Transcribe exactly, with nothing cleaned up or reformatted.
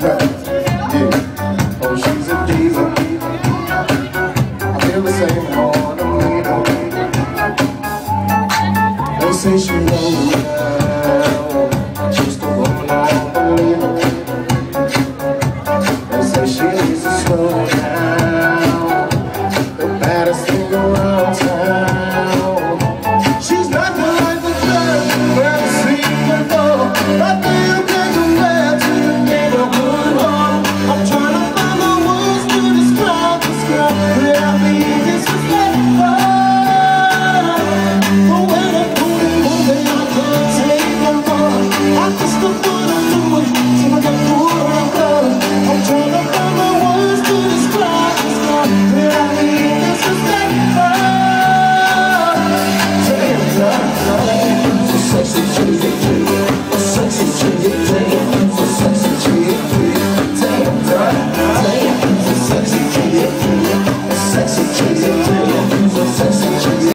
Yeah. Oh, she's a diva. I feel the same, I wanna meet her. They say she low down, just a woman I don't believe her. They say she needs to slow down, the baddest thing around town. She's nothing like the girl you've ever seen before. I feel good compared to the neighborhood home. I'm trying to find the words to describe this girl without being disrespectful. But when I put it moving, I can't take no more. I just don't wanna do it till I get put on color. I'm trying to find the words to describe this girl without being disrespectful. Sexy chick, a sexy chick, a sexy chick, damn, damn, damn, a sexy chick, a sexy chick.